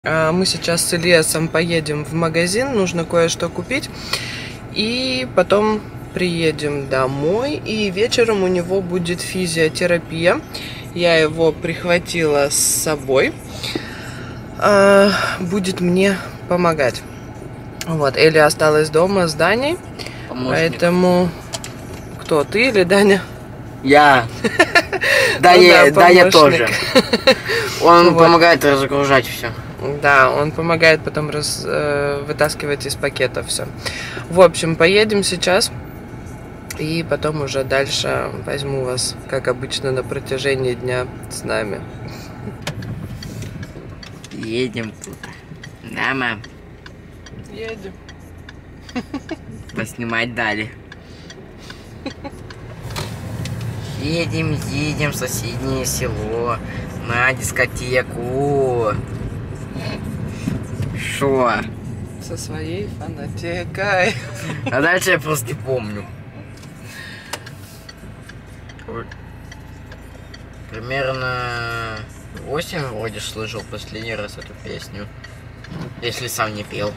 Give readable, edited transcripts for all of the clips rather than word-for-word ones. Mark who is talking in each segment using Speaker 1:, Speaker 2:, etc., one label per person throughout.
Speaker 1: Мы сейчас с Ильясом поедем в магазин, нужно кое-что купить. И потом приедем домой, и вечером у него будет физиотерапия. Я его прихватила с собой. Будет мне помогать. Вот, Элли осталась дома с Даней. Помощник. Поэтому... Кто, ты или Даня?
Speaker 2: Я. Даня тоже. Он помогает разгружать все.
Speaker 1: Да, он помогает потом вытаскивать из пакета все. В общем, поедем сейчас. И потом уже дальше возьму вас, как обычно, на протяжении дня с нами.
Speaker 2: Едем тут. Да, мам?
Speaker 1: Едем.
Speaker 2: Поснимать дали. Едем в соседнее село на дискотеку. Шо?
Speaker 1: Со своей фанатекой.
Speaker 2: А дальше я просто не помню. Примерно 8 вроде слышал последний раз эту песню. Если сам не пел.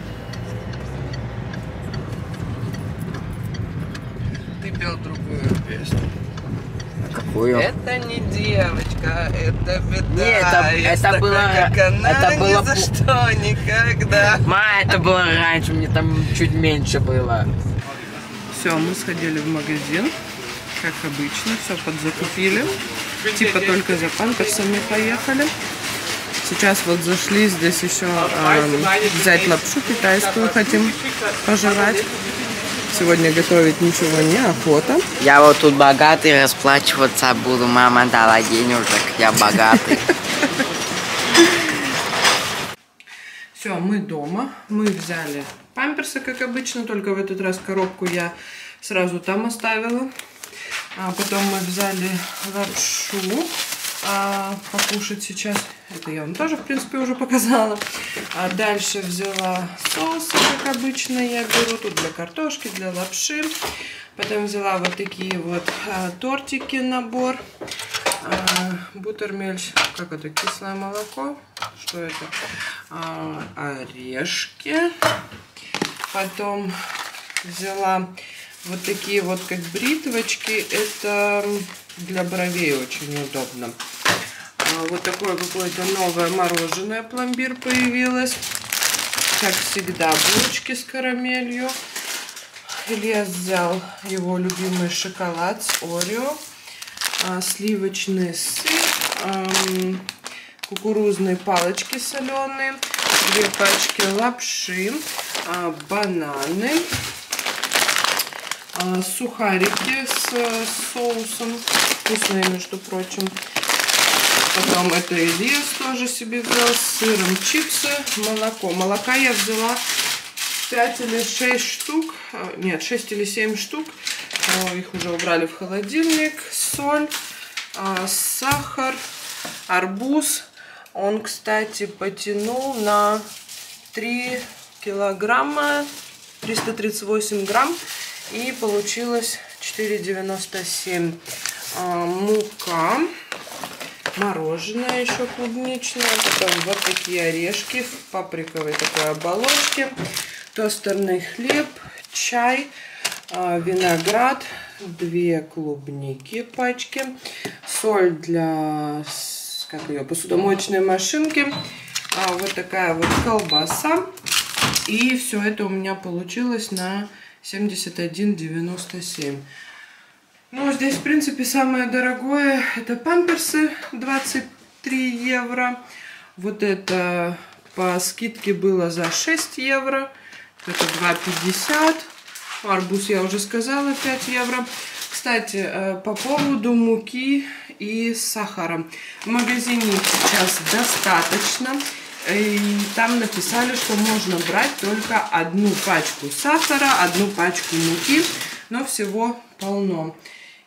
Speaker 1: Ты пел другую песню.
Speaker 2: Какую?
Speaker 1: Это не девочка, это беда.
Speaker 2: Нет, это было... Это было...
Speaker 1: Ни за что, никогда.
Speaker 2: Это было раньше, мне там чуть меньше было.
Speaker 1: Все, мы сходили в магазин, как обычно, все подзакупили. Типа только за памперсами поехали. Сейчас вот зашли, здесь еще взять лапшу китайскую хотим пожевать. Сегодня готовить ничего не охота.
Speaker 2: Я вот тут богатый, расплачиваться буду. Мама дала денежек, я богатый.
Speaker 1: Все, мы дома. Мы взяли памперсы, как обычно, только в этот раз коробку я сразу там оставила. А потом мы взяли лапшу покушать сейчас. Это я вам тоже, в принципе, уже показала. А дальше взяла соусы, как обычно я беру. Тут для картошки, для лапши. Потом взяла вот такие вот тортики, набор. Бутермельш, как это, кислое молоко. Что это? Орешки. Потом взяла вот такие вот как бритвочки. Это для бровей очень удобно. Вот такое какое-то новое мороженое пломбир появилось. Как всегда, булочки с карамелью. Ильяс взял его любимый шоколад с Орео. Сливочный сыр. Кукурузные палочки соленые. 2 пачки лапши. Бананы. Сухарики с соусом. Вкусные, между прочим. Потом это Ильяс тоже себе взял. С сыром чипсы. Молоко. Молока я взяла 5 или 6 штук. Нет, 6 или 7 штук. Их уже убрали в холодильник. Соль. Сахар. Арбуз. Он, кстати, потянул на 3 килограмма. 338 грамм. И получилось 4,97. Мука. Мороженое еще клубничное. Потом вот такие орешки в паприковой такой оболочке. Тостерный хлеб. Чай. Виноград. 2 клубники пачки. Соль для посудомоечной машинки. Вот такая вот колбаса. И все это у меня получилось на 71,97. Ну, здесь, в принципе, самое дорогое это памперсы, 23 евро. Вот это по скидке было за 6 евро. Это 2,50. Арбуз я уже сказала, 5 евро. Кстати, по поводу муки и сахара. В магазине сейчас достаточно. И там написали, что можно брать только 1 пачку сахара, 1 пачку муки, но всего полно.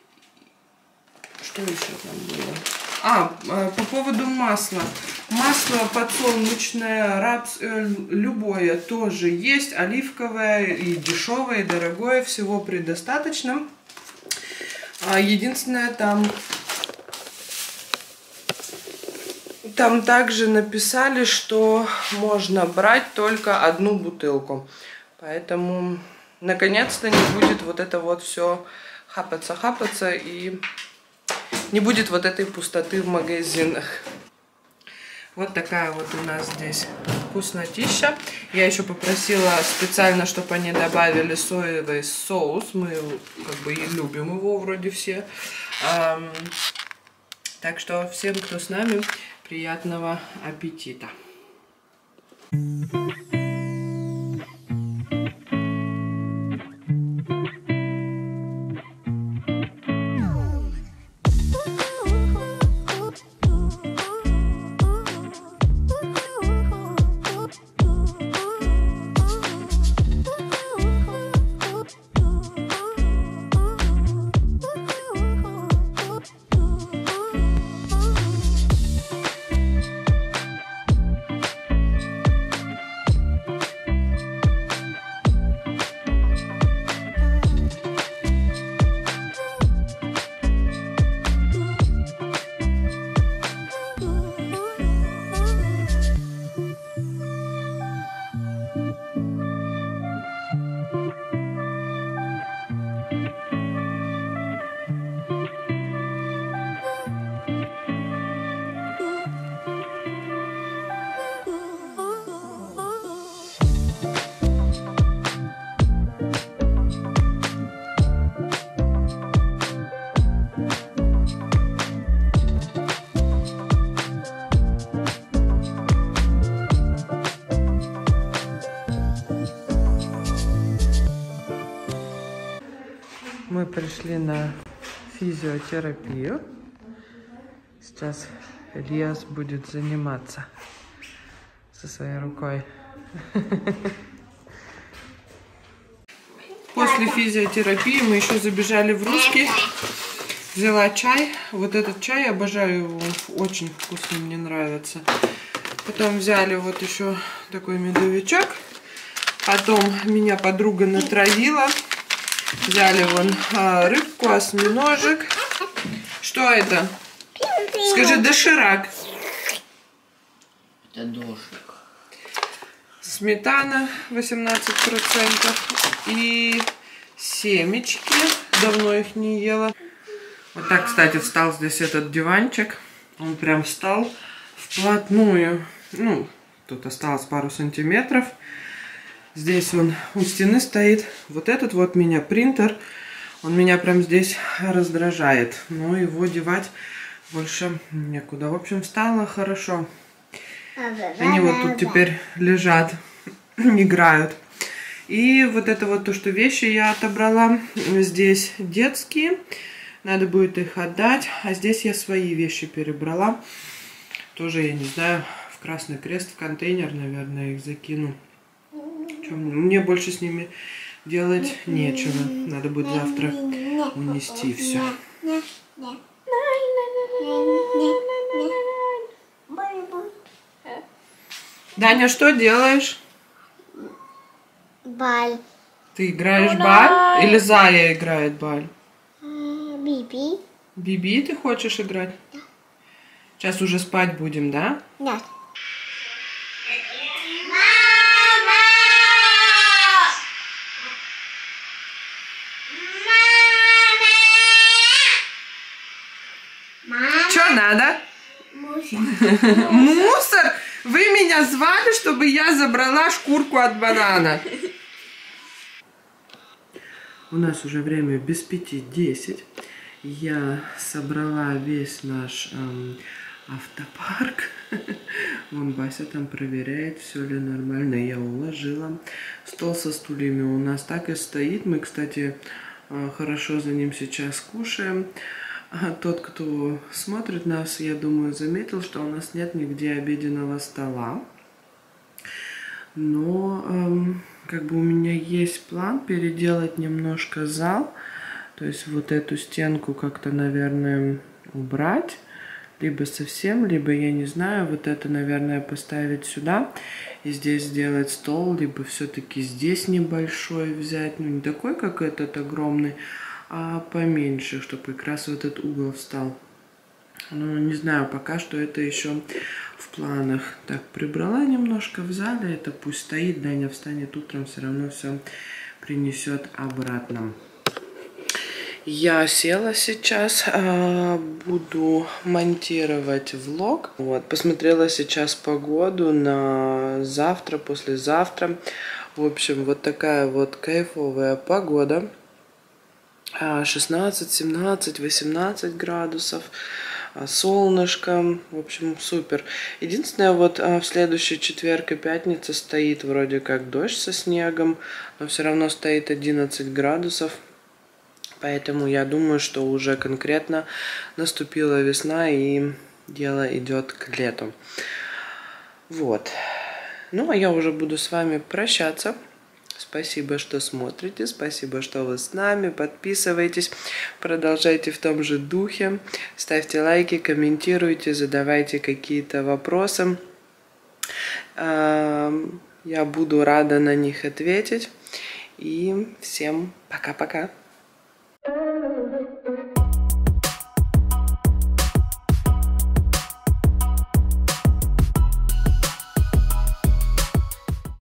Speaker 1: Что еще там было? По поводу масла. Масло подсолнечное, рапс-оль, любое тоже есть. Оливковое и дешевое, и дорогое. Всего предостаточно. Единственное, там там также написали, что можно брать только одну бутылку. Поэтому наконец-то не будет вот это вот все хапаться и не будет вот этой пустоты в магазинах. Вот такая вот у нас здесь вкуснотища. Я еще попросила специально, чтобы они добавили соевый соус. Мы как бы и любим его вроде все. Так что всем, кто с нами, приятного аппетита. Мы пришли на физиотерапию. Сейчас Ильяс будет заниматься со своей рукой. После физиотерапии мы еще забежали в русский. Взяла чай. Вот этот чай, обожаю его. Очень вкусный, мне нравится. Потом взяли вот еще такой медовичок. Потом меня подруга натравила. Взяли вон рыбку, осьминожек. Что это? Скажи, доширак.
Speaker 2: Это дошик.
Speaker 1: Сметана 18%. И семечки. Давно их не ела. Вот так, кстати, встал здесь этот диванчик. Он прям встал вплотную. Ну, тут осталось пару сантиметров. Здесь он у стены стоит. Вот этот вот меня принтер. Он меня прям здесь раздражает. Но его девать больше некуда. В общем, стало хорошо. Они вот тут теперь лежат, играют. И вот это вот то, что вещи я отобрала. Здесь детские. Надо будет их отдать. А здесь я свои вещи перебрала. Тоже, я не знаю, в Красный Крест, в контейнер, наверное, их закину. Мне больше с ними делать нечего. Надо будет завтра унести все. Даня, что делаешь?
Speaker 3: Баль.
Speaker 1: Ты играешь баль? Или Зая играет баль?
Speaker 3: Биби.
Speaker 1: Биби ты хочешь играть?
Speaker 3: Да.
Speaker 1: Сейчас уже спать будем, да?
Speaker 3: Нет.
Speaker 1: Что надо? Мусор? Вы меня звали, чтобы я забрала шкурку от банана. У нас уже время без 5:10. Я собрала весь наш автопарк. Вон Бася там проверяет, все ли нормально. Я уложила. Стол со стульями у нас так и стоит. Мы, кстати, хорошо за ним сейчас кушаем. Тот, кто смотрит нас, я думаю, заметил, что у нас нет нигде обеденного стола. Но как бы у меня есть план переделать немножко зал. То есть вот эту стенку как-то, наверное, убрать. Либо совсем, либо, я не знаю, вот это, наверное, поставить сюда. И здесь сделать стол. Либо все-таки здесь небольшой взять. Ну, не такой, как этот огромный, а поменьше, чтобы как раз в этот угол встал. Ну, не знаю, пока что это еще в планах. Так, прибрала немножко в зале, это пусть стоит, Даня встанет утром, все равно все принесет обратно. Я села сейчас, буду монтировать влог. Вот, посмотрела сейчас погоду на завтра, послезавтра. В общем, вот такая вот кайфовая погода. 16, 17, 18 градусов. Солнышко. В общем, супер. Единственное, вот в следующий четверг и пятница стоит вроде как дождь со снегом, но все равно стоит 11 градусов. Поэтому я думаю, что уже конкретно наступила весна и дело идет к лету. Вот. Ну, а я уже буду с вами прощаться. Спасибо, что смотрите, спасибо, что вы с нами. Подписывайтесь, продолжайте в том же духе. Ставьте лайки, комментируйте, задавайте какие-то вопросы. Я буду рада на них ответить. И всем пока-пока.